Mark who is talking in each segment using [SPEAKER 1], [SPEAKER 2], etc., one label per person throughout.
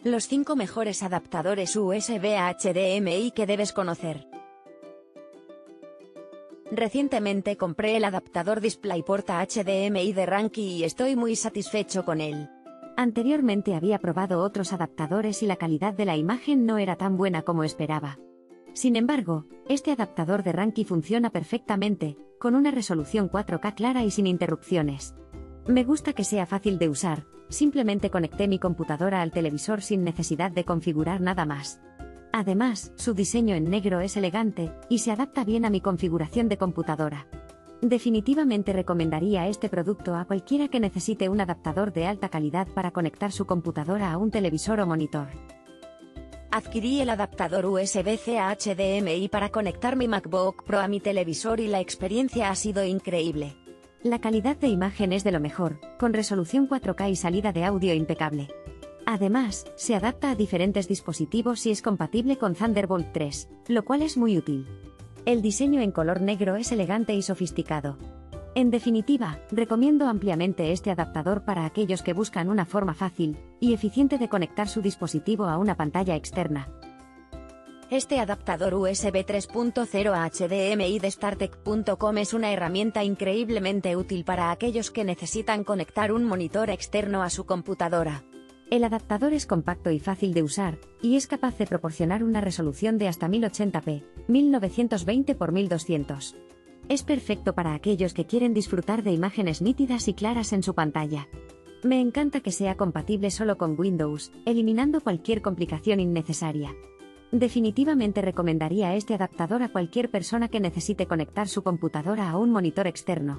[SPEAKER 1] Los 5 mejores adaptadores USB a HDMI que debes conocer. Recientemente compré el adaptador DisplayPort a HDMI de Ranky y estoy muy satisfecho con él. Anteriormente había probado otros adaptadores y la calidad de la imagen no era tan buena como esperaba. Sin embargo, este adaptador de Ranky funciona perfectamente, con una resolución 4K clara y sin interrupciones. Me gusta que sea fácil de usar, simplemente conecté mi computadora al televisor sin necesidad de configurar nada más. Además, su diseño en negro es elegante, y se adapta bien a mi configuración de computadora. Definitivamente recomendaría este producto a cualquiera que necesite un adaptador de alta calidad para conectar su computadora a un televisor o monitor. Adquirí el adaptador USB-C a HDMI para conectar mi MacBook Pro a mi televisor y la experiencia ha sido increíble. La calidad de imagen es de lo mejor, con resolución 4K y salida de audio impecable. Además, se adapta a diferentes dispositivos y es compatible con Thunderbolt 3, lo cual es muy útil. El diseño en color negro es elegante y sofisticado. En definitiva, recomiendo ampliamente este adaptador para aquellos que buscan una forma fácil y eficiente de conectar su dispositivo a una pantalla externa. Este adaptador USB 3.0 a HDMI de StarTech.com es una herramienta increíblemente útil para aquellos que necesitan conectar un monitor externo a su computadora. El adaptador es compacto y fácil de usar, y es capaz de proporcionar una resolución de hasta 1080p, 1920 x 1200. Es perfecto para aquellos que quieren disfrutar de imágenes nítidas y claras en su pantalla. Me encanta que sea compatible solo con Windows, eliminando cualquier complicación innecesaria. Definitivamente recomendaría este adaptador a cualquier persona que necesite conectar su computadora a un monitor externo.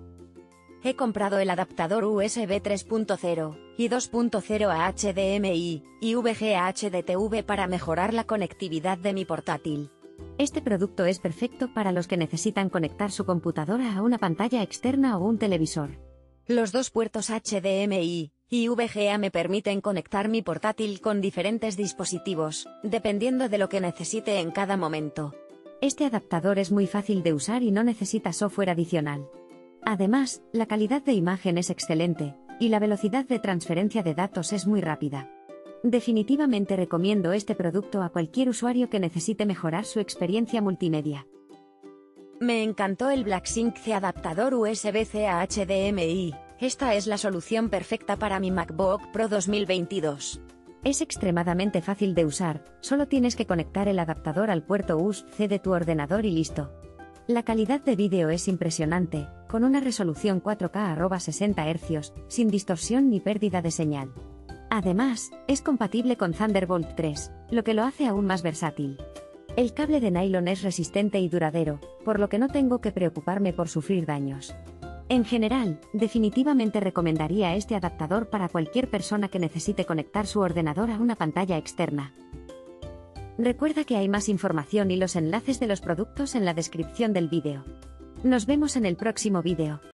[SPEAKER 1] He comprado el adaptador USB 3.0 y 2.0 a HDMI y VGA HDTV para mejorar la conectividad de mi portátil. Este producto es perfecto para los que necesitan conectar su computadora a una pantalla externa o un televisor. Los dos puertos HDMI y VGA me permiten conectar mi portátil con diferentes dispositivos, dependiendo de lo que necesite en cada momento. Este adaptador es muy fácil de usar y no necesita software adicional. Además, la calidad de imagen es excelente, y la velocidad de transferencia de datos es muy rápida. Definitivamente recomiendo este producto a cualquier usuario que necesite mejorar su experiencia multimedia. Me encantó el BlackSync C adaptador USB-C a HDMI, esta es la solución perfecta para mi MacBook Pro 2022. Es extremadamente fácil de usar, solo tienes que conectar el adaptador al puerto USB-C de tu ordenador y listo. La calidad de vídeo es impresionante, con una resolución 4K a 60 Hz, sin distorsión ni pérdida de señal. Además, es compatible con Thunderbolt 3, lo que lo hace aún más versátil. El cable de nylon es resistente y duradero, por lo que no tengo que preocuparme por sufrir daños. En general, definitivamente recomendaría este adaptador para cualquier persona que necesite conectar su ordenador a una pantalla externa. Recuerda que hay más información y los enlaces de los productos en la descripción del vídeo. Nos vemos en el próximo vídeo.